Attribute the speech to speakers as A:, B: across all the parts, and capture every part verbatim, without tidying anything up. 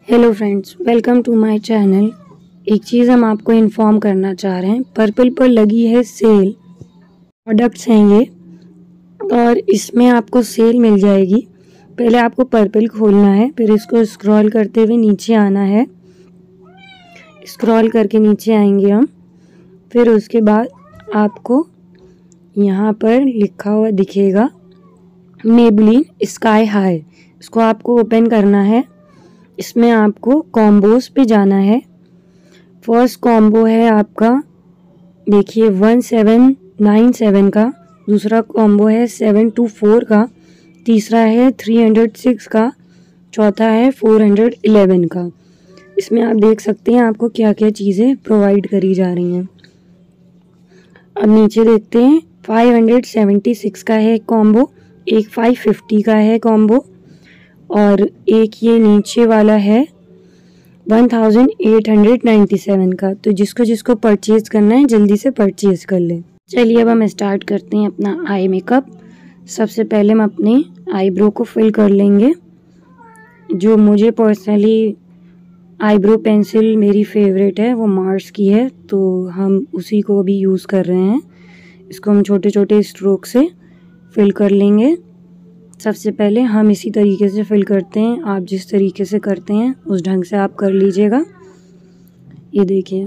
A: Hello friends, welcome to my channel. एक चीज़ हम आपको इन्फॉर्म करना चाह रहे हैं, पर्पल पर लगी है सेल। प्रोडक्ट्स हैं ये और इसमें आपको सेल मिल जाएगी। पहले आपको पर्पल खोलना है, फिर इसको स्क्रॉल करते हुए नीचे आना है। स्क्रॉल करके नीचे आएंगे हम, फिर उसके बाद आपको यहाँ पर लिखा हुआ दिखेगा मेबलिन स्काई हाई। इसको आपको ओपन करना है। इसमें आपको कॉम्बोज पे जाना है। फर्स्ट कॉम्बो है आपका, देखिए वन सेवन नाइन सेवन का। दूसरा कॉम्बो है सेवन टू फोर का। तीसरा है थ्री हंड्रेड सिक्स का। चौथा है फोर हंड्रेड इलेवन का। इसमें आप देख सकते हैं आपको क्या क्या चीज़ें प्रोवाइड करी जा रही हैं। अब नीचे देखते हैं, फाइव हंड्रेड सेवेंटी सिक्स का है कॉम्बो, एक फाइव फिफ्टी का है कॉम्बो, और एक ये नीचे वाला है one thousand eight hundred ninety seven का। तो जिसको जिसको परचेज़ करना है जल्दी से परचेज़ कर लें। चलिए अब हम स्टार्ट करते हैं अपना आई मेकअप। सबसे पहले हम अपने आईब्रो को फिल कर लेंगे। जो मुझे पर्सनली आईब्रो पेंसिल मेरी फेवरेट है, वो मार्स की है, तो हम उसी को अभी यूज़ कर रहे हैं। इसको हम छोटे छोटे स्ट्रोक से फिल कर लेंगे। सबसे पहले हम इसी तरीके से फिल करते हैं। आप जिस तरीके से करते हैं उस ढंग से आप कर लीजिएगा। ये देखिए,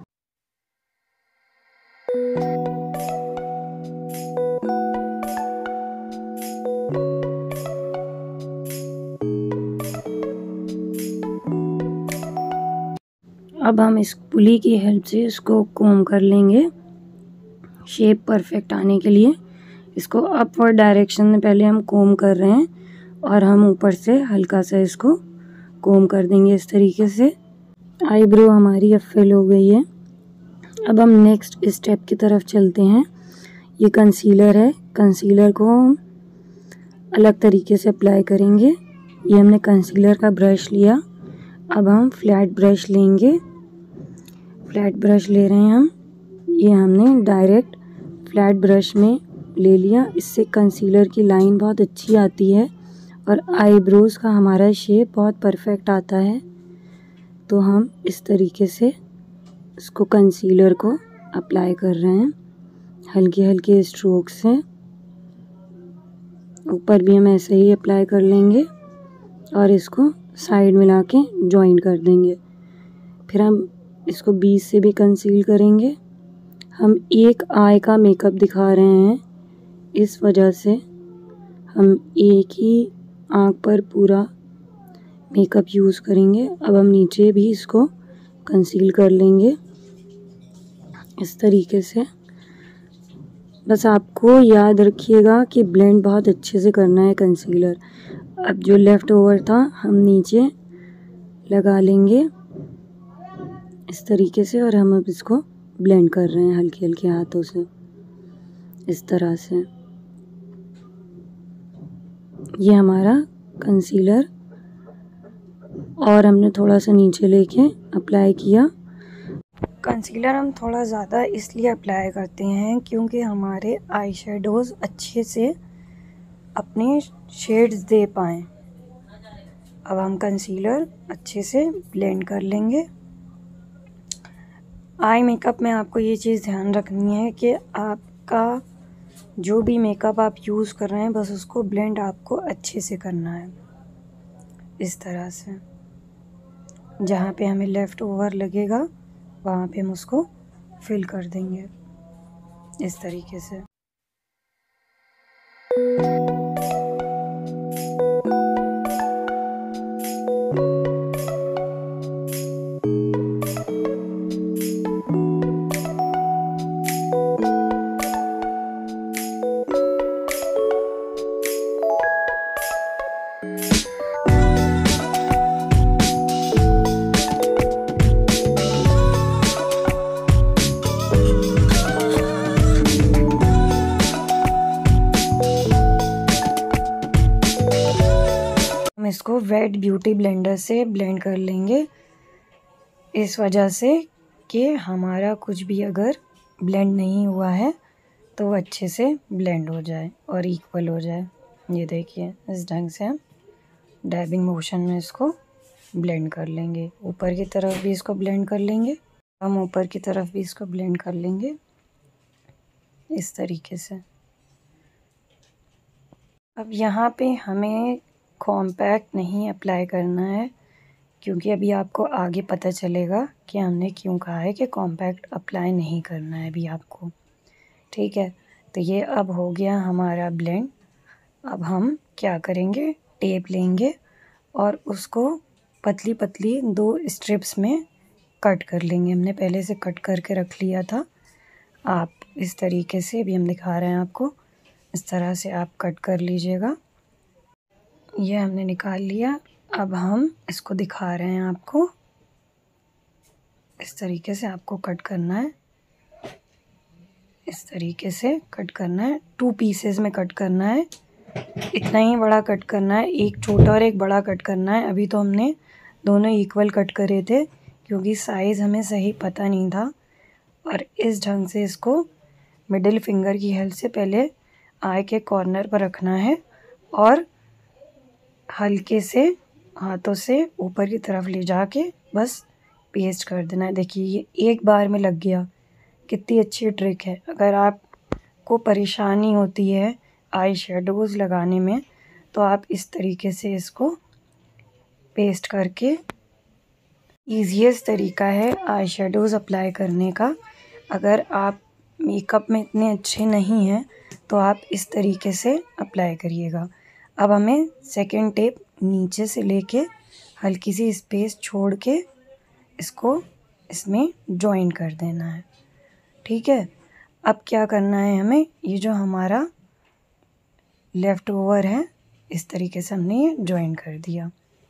A: अब हम इस पुली की हेल्प से इसको कोम कर लेंगे शेप परफेक्ट आने के लिए। इसको अपवर्ड डायरेक्शन में पहले हम कोम कर रहे हैं और हम ऊपर से हल्का सा इसको कोम कर देंगे इस तरीके से। आईब्रो हमारी अब फिल हो गई है। अब हम नेक्स्ट स्टेप की तरफ चलते हैं। ये कंसीलर है, कंसीलर को हम अलग तरीके से अप्लाई करेंगे। ये हमने कंसीलर का ब्रश लिया। अब हम फ्लैट ब्रश लेंगे। फ्लैट ब्रश ले रहे हैं हम। ये हमने डायरेक्ट फ्लैट ब्रश में ले लिया। इससे कंसीलर की लाइन बहुत अच्छी आती है और आईब्रोज़ का हमारा शेप बहुत परफेक्ट आता है। तो हम इस तरीके से इसको कंसीलर को अप्लाई कर रहे हैं हल्के हल्के स्ट्रोक से। ऊपर भी हम ऐसे ही अप्लाई कर लेंगे और इसको साइड में ला के जॉइन कर देंगे। फिर हम इसको बीच से भी कंसील करेंगे। हम एक आई का मेकअप दिखा रहे हैं, इस वजह से हम एक ही आँख पर पूरा मेकअप यूज़ करेंगे। अब हम नीचे भी इसको कंसील कर लेंगे इस तरीके से। बस आपको याद रखिएगा कि ब्लेंड बहुत अच्छे से करना है कंसीलर। अब जो लेफ़्ट ओवर था हम नीचे लगा लेंगे इस तरीके से और हम अब इसको ब्लेंड कर रहे हैं हल्के हल्के हाथों से इस तरह से। ये हमारा कंसीलर और हमने थोड़ा सा नीचे लेके अप्लाई किया। कंसीलर हम थोड़ा ज़्यादा इसलिए अप्लाई करते हैं क्योंकि हमारे आई शेडोज़ अच्छे से अपने शेड्स दे पाएँ। अब हम कंसीलर अच्छे से ब्लेंड कर लेंगे। आई मेकअप में आपको ये चीज़ ध्यान रखनी है कि आपका जो भी मेकअप आप यूज़ कर रहे हैं बस उसको ब्लेंड आपको अच्छे से करना है इस तरह से। जहाँ पे हमें लेफ़्ट ओवर लगेगा वहाँ पे हम उसको फिल कर देंगे इस तरीके से। इसको वेट ब्यूटी ब्लेंडर से ब्लेंड कर लेंगे इस वजह से कि हमारा कुछ भी अगर ब्लेंड नहीं हुआ है तो वो अच्छे से ब्लेंड हो जाए और इक्वल हो जाए। ये देखिए, इस ढंग से हम डैबिंग मोशन में इसको ब्लेंड कर लेंगे। ऊपर की तरफ भी इसको ब्लेंड कर लेंगे, हम ऊपर की तरफ भी इसको ब्लेंड कर लेंगे इस तरीके से। अब यहाँ पे हमें कॉम्पैक्ट नहीं अप्लाई करना है, क्योंकि अभी आपको आगे पता चलेगा कि हमने क्यों कहा है कि कॉम्पैक्ट अप्लाई नहीं करना है अभी आपको। ठीक है, तो ये अब हो गया हमारा ब्लेंड। अब हम क्या करेंगे, टेप लेंगे और उसको पतली पतली दो स्ट्रिप्स में कट कर लेंगे। हमने पहले से कट करके रख लिया था। आप इस तरीके से, अभी हम दिखा रहे हैं आपको, इस तरह से आप कट कर लीजिएगा। ये हमने निकाल लिया। अब हम इसको दिखा रहे हैं आपको, इस तरीके से आपको कट करना है, इस तरीके से कट करना है। टू पीसेस में कट करना है, इतना ही बड़ा कट करना है, एक छोटा और एक बड़ा कट करना है। अभी तो हमने दोनों इक्वल कट करे थे क्योंकि साइज़ हमें सही पता नहीं था। और इस ढंग से इसको मिडिल फिंगर की हेल्प से पहले आई के कॉर्नर पर रखना है और हल्के से हाथों से ऊपर की तरफ ले जाके बस पेस्ट कर देना है। देखिए ये एक बार में लग गया, कितनी अच्छी ट्रिक है। अगर आपको परेशानी होती है आई शेडोज़ लगाने में तो आप इस तरीके से इसको पेस्ट करके, ईज़ीएस्ट तरीका है आई शेडोज़ अप्लाई करने का। अगर आप मेकअप में इतने अच्छे नहीं हैं तो आप इस तरीके से अप्लाई करिएगा। अब हमें सेकंड टेप नीचे से लेके हल्की सी स्पेस छोड़ के इसको इसमें जॉइन कर देना है। ठीक है, अब क्या करना है हमें, ये जो हमारा लेफ़्ट ओवर है इस तरीके से हमने ये जॉइन कर दिया।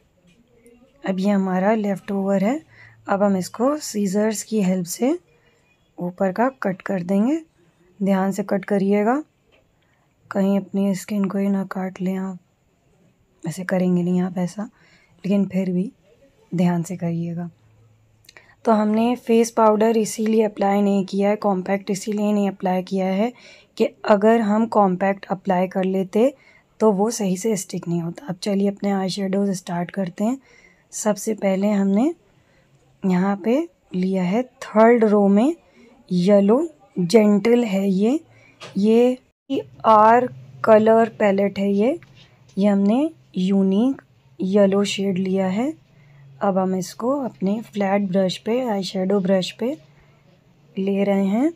A: अब ये हमारा लेफ़्ट ओवर है। अब हम इसको सीज़र्स की हेल्प से ऊपर का कट कर देंगे। ध्यान से कट करिएगा, कहीं अपनी स्किन को ही ना काट लें आप। ऐसे करेंगे नहीं आप ऐसा, लेकिन फिर भी ध्यान से करिएगा। तो हमने फेस पाउडर इसीलिए अप्लाई नहीं किया है, कॉम्पैक्ट इसीलिए नहीं अप्लाई किया है कि अगर हम कॉम्पैक्ट अप्लाई कर लेते तो वो सही से स्टिक नहीं होता। अब चलिए अपने आई शेडोज़ स्टार्ट करते हैं। सबसे पहले हमने यहाँ पे लिया है थर्ड रो में येलो, जेंटल है ये ये आर कलर पैलेट है। ये ये हमने यूनिक येलो शेड लिया है। अब हम इसको अपने फ्लैट ब्रश पे, आई शेडो ब्रश पे ले रहे हैं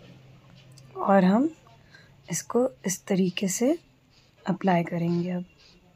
A: और हम इसको इस तरीके से अप्लाई करेंगे। अब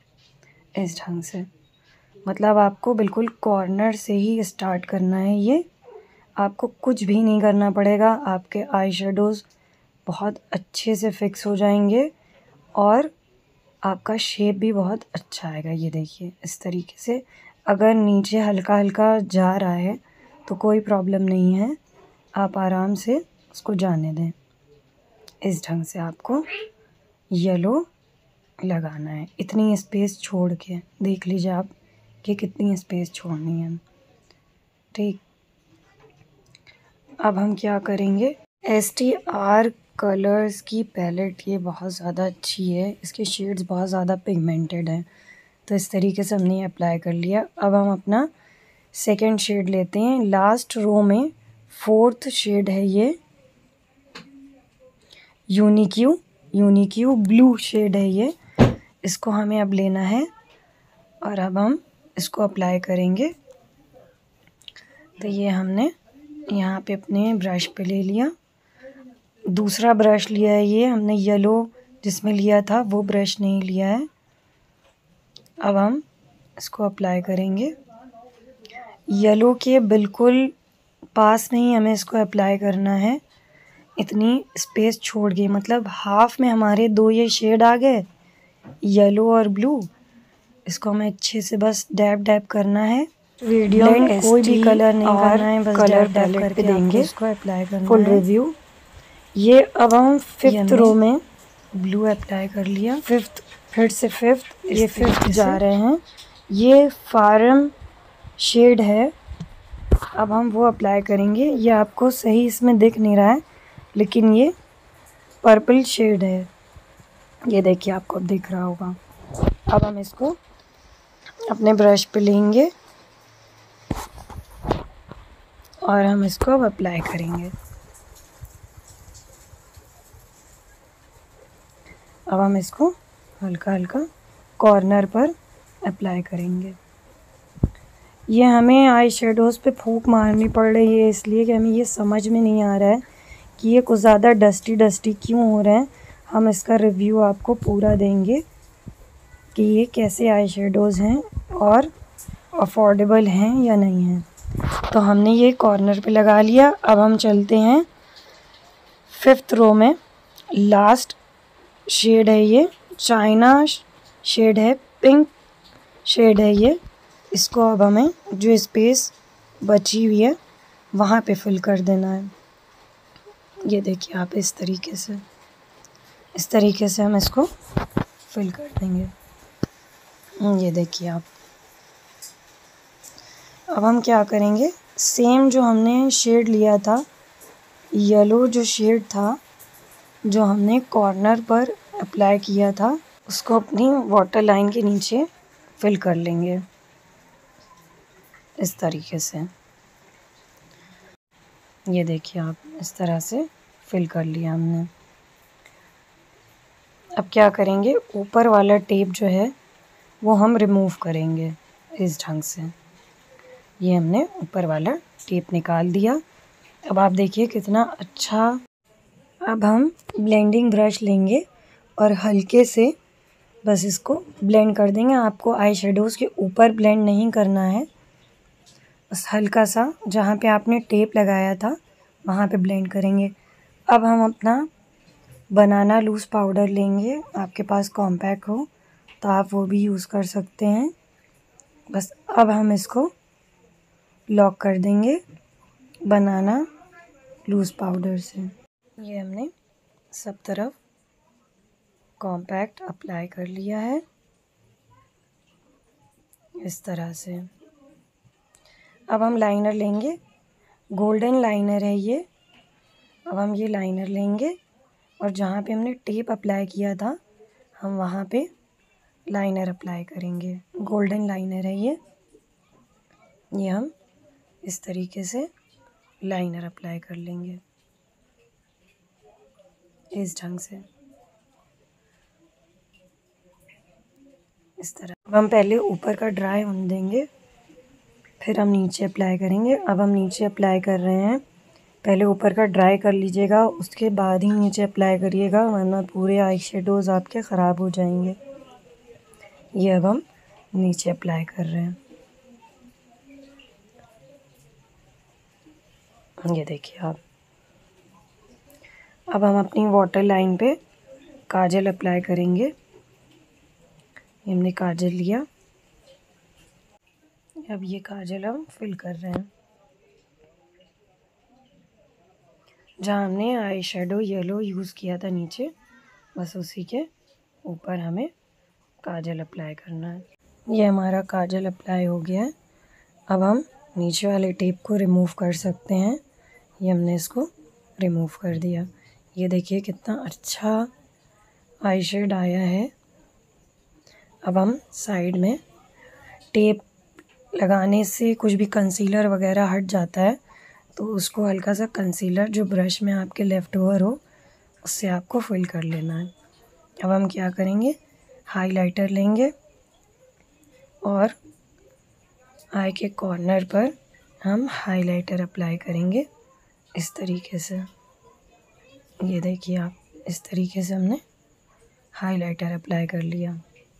A: इस ढंग से, मतलब आपको बिल्कुल कॉर्नर से ही स्टार्ट करना है। ये आपको कुछ भी नहीं करना पड़ेगा, आपके आई शेडोज़ बहुत अच्छे से फिक्स हो जाएंगे और आपका शेप भी बहुत अच्छा आएगा। ये देखिए इस तरीके से, अगर नीचे हल्का हल्का जा रहा है तो कोई प्रॉब्लम नहीं है, आप आराम से उसको जाने दें। इस ढंग से आपको येलो लगाना है, इतनी स्पेस छोड़ के। देख लीजिए आप कि कितनी स्पेस छोड़नी है। ठीक, अब हम क्या करेंगे, एस टी आर कलर्स की पैलेट ये बहुत ज़्यादा अच्छी है, इसके शेड्स बहुत ज़्यादा पिगमेंटेड हैं। तो इस तरीके से हमने अप्लाई कर लिया। अब हम अपना सेकंड शेड लेते हैं। लास्ट रो में फोर्थ शेड है ये, यूनिक्यू यूनिक्यू ब्लू शेड है ये। इसको हमें अब लेना है और अब हम इसको अप्लाई करेंगे। तो ये हमने यहाँ पे अपने ब्रश पे ले लिया। दूसरा ब्रश लिया है, ये हमने येलो जिसमें लिया था वो ब्रश नहीं लिया है। अब हम इसको अप्लाई करेंगे। येलो के बिल्कुल पास में ही हमें इसको अप्लाई करना है, इतनी स्पेस छोड़ के, मतलब हाफ में हमारे दो ये शेड आ गए, येलो और ब्लू। इसको हमें अच्छे से बस डैब डैब करना है। वीडियो में कोई भी कलर नहीं करना है, बस कलर डैब करके देंगे, इसको अप्लाई करना। Full review. ये अब हम फिफ्थ रो में ब्लू अप्लाई कर लिया। फिफ्थ, फिर से फिफ्थ, ये फिफ्थ जा रहे हैं। ये फार्म शेड है, अब हम वो अप्लाई करेंगे। ये आपको सही इसमें दिख नहीं रहा है, लेकिन ये पर्पल शेड है, ये देखिए आपको अब दिख रहा होगा। अब हम इसको अपने ब्रश पे लेंगे और हम इसको अब अप्लाई करेंगे। अब हम इसको हल्का हल्का कॉर्नर पर अप्लाई करेंगे। ये हमें आई शेडोज़ पे फूंक मारनी पड़ रही है इसलिए कि हमें ये समझ में नहीं आ रहा है कि ये कुछ ज़्यादा डस्टी डस्टी क्यों हो रहे हैं। हम इसका रिव्यू आपको पूरा देंगे कि ये कैसे आई शेडोज़ हैं और अफोर्डेबल हैं या नहीं हैं। तो हमने ये कॉर्नर पे लगा लिया। अब हम चलते हैं फिफ्थ रो में। लास्ट शेड है ये, चाइना शेड है, पिंक शेड है ये। इसको अब हमें जो स्पेस बची हुई है वहाँ पे फिल कर देना है। ये देखिए आप, इस तरीके से इस तरीके से हम इसको फिल कर देंगे। ये देखिए आप। अब हम क्या करेंगे, सेम जो हमने शेड लिया था, येलो जो शेड था जो हमने कॉर्नर पर अप्लाई किया था, उसको अपनी वाटर लाइन के नीचे फिल कर लेंगे इस तरीके से। ये देखिए आप, इस तरह से फिल कर लिया हमने। अब क्या करेंगे, ऊपर वाला टेप जो है वो हम रिमूव करेंगे इस ढंग से। ये हमने ऊपर वाला टेप निकाल दिया। अब आप देखिए कितना अच्छा। अब हम ब्लेंडिंग ब्रश लेंगे और हल्के से बस इसको ब्लेंड कर देंगे। आपको आई शेडोज़ के ऊपर ब्लेंड नहीं करना है, बस हल्का सा जहाँ पे आपने टेप लगाया था वहाँ पे ब्लेंड करेंगे। अब हम अपना बनाना लूज़ पाउडर लेंगे। आपके पास कॉम्पैक्ट हो तो आप वो भी यूज़ कर सकते हैं। बस अब हम इसको लॉक कर देंगे बनाना लूज़ पाउडर से। ये हमने सब तरफ कॉम्पैक्ट अप्लाई कर लिया है इस तरह से। अब हम लाइनर लेंगे, गोल्डन लाइनर है ये। अब हम ये लाइनर लेंगे और जहाँ पे हमने टेप अप्लाई किया था हम वहाँ पे लाइनर अप्लाई करेंगे। गोल्डन लाइनर है ये। ये हम इस तरीके से लाइनर अप्लाई कर लेंगे इस ढंग से, इस तरह। अब हम पहले ऊपर का ड्राई होने देंगे, फिर हम नीचे अप्लाई करेंगे। अब हम नीचे अप्लाई कर रहे हैं। पहले ऊपर का ड्राई कर लीजिएगा, उसके बाद ही नीचे अप्लाई करिएगा, वरना पूरे आई शेडोज़ आपके ख़राब हो जाएंगे। ये अब हम नीचे अप्लाई कर रहे हैं। ये देखिए आप। अब हम अपनी वाटर लाइन पे काजल अप्लाई करेंगे। हमने काजल लिया, अब ये काजल हम फिल कर रहे हैं। जहाँ हमने आई शेडो येलो यूज़ किया था नीचे, बस उसी के ऊपर हमें काजल अप्लाई करना है। ये हमारा काजल अप्लाई हो गया है। अब हम नीचे वाले टेप को रिमूव कर सकते हैं। ये हमने इसको रिमूव कर दिया। ये देखिए कितना अच्छा आई शेड आया है। अब हम साइड में टेप लगाने से कुछ भी कंसीलर वगैरह हट जाता है, तो उसको हल्का सा कंसीलर जो ब्रश में आपके लेफ़्ट ओवर हो उससे आपको फिल कर लेना है। अब हम क्या करेंगे, हाइलाइटर लेंगे और आई के कॉर्नर पर हम हाइलाइटर अप्लाई करेंगे इस तरीके से। ये देखिए आप, इस तरीके से हमने हाइलाइटर अप्लाई कर लिया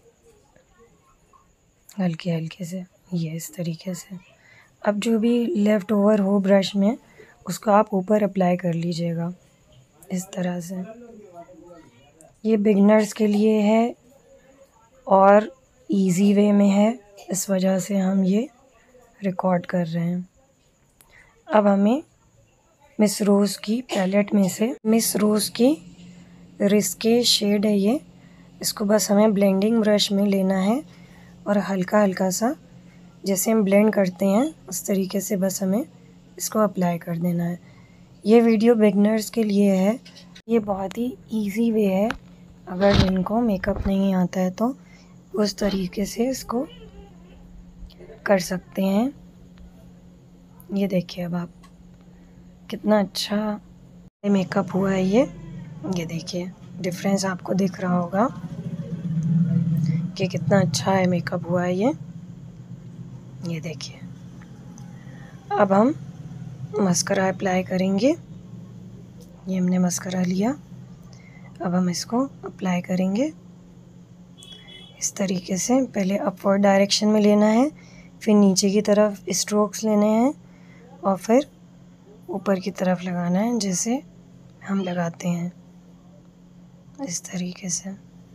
A: हल्के हल्के से, ये इस तरीके से। अब जो भी लेफ़्ट ओवर हो ब्रश में उसको आप ऊपर अप्लाई कर लीजिएगा इस तरह से। ये बिगनर्स के लिए है और इजी वे में है, इस वजह से हम ये रिकॉर्ड कर रहे हैं। अब हमें मिस रोज़ की पैलेट में से मिस रोज़ की रिस्के शेड है ये, इसको बस हमें ब्लेंडिंग ब्रश में लेना है और हल्का हल्का सा जैसे हम ब्लेंड करते हैं उस तरीके से बस हमें इसको अप्लाई कर देना है। ये वीडियो बिगनर्स के लिए है। ये बहुत ही इजी वे है, अगर जिनको मेकअप नहीं आता है तो उस तरीके से इसको कर सकते हैं। ये देखिए अब आप, कितना अच्छा मेकअप हुआ है ये ये देखिए डिफरेंस आपको दिख रहा होगा कि कितना अच्छा है मेकअप हुआ है ये ये देखिए। अब हम मस्करा अप्लाई करेंगे। ये हमने मस्करा लिया, अब हम इसको अप्लाई करेंगे इस तरीके से। पहले अपवर्ड डायरेक्शन में लेना है, फिर नीचे की तरफ स्ट्रोक्स लेने हैं और फिर ऊपर की तरफ लगाना है जैसे हम लगाते हैं इस तरीके से।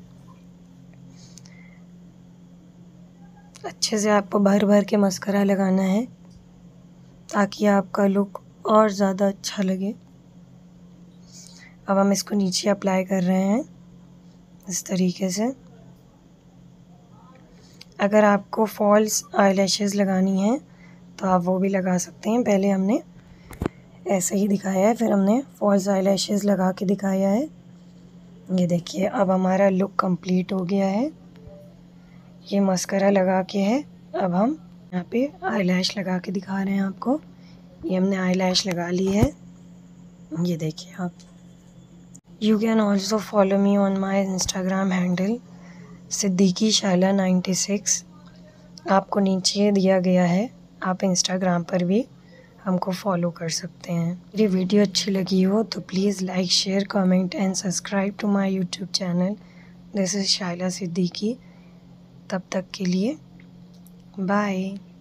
A: अच्छे से आपको भर भर के मस्करा लगाना है ताकि आपका लुक और ज़्यादा अच्छा लगे। अब हम इसको नीचे अप्लाई कर रहे हैं इस तरीके से। अगर आपको फॉल्स आईलैशेस लगानी है तो आप वो भी लगा सकते हैं। पहले हमने ऐसे ही दिखाया है, फिर हमने फॉल्स आईलैशेस लगा के दिखाया है। ये देखिए अब हमारा लुक कंप्लीट हो गया है। ये मस्करा लगा के है, अब हम यहाँ पे आईलैश लगा के दिखा रहे हैं आपको। ये हमने आईलैश लगा ली है, ये देखिए आप। You can also follow me on my Instagram handle Siddiqui Shaila ninety six. आपको नीचे दिया गया है, आप इंस्टाग्राम पर भी हमको फॉलो कर सकते हैं। मेरी वीडियो अच्छी लगी हो तो please like share comment and subscribe to my YouTube channel. This is Shaila Siddiqui. तब तक के लिए बाय।